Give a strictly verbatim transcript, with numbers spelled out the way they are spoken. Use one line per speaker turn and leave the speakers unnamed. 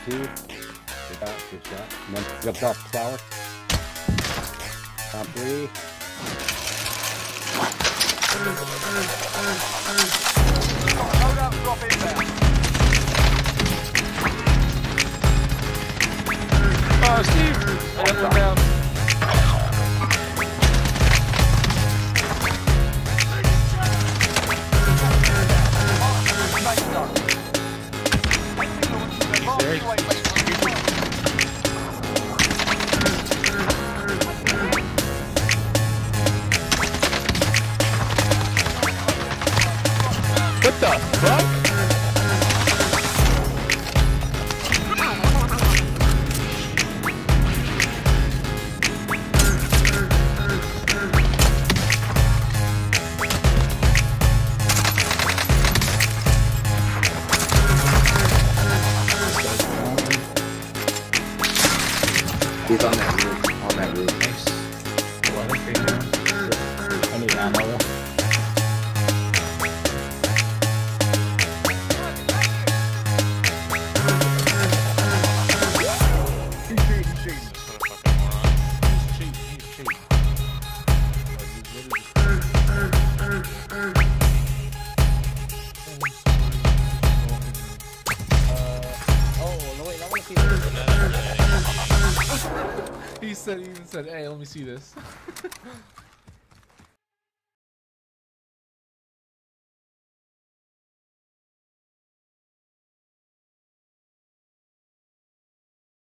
two. Good shot, good shot. And then you up top tower. Top three.
Load up, drop in there.
Oh, Steve! I got them down. What the fuck?
He's on that roof. On that roof.
Nice.
I need ammo.
He's cheating, he's cheating. This motherfucking moron. He's cheating, he's cheating. He said, he even said, hey, let me see this.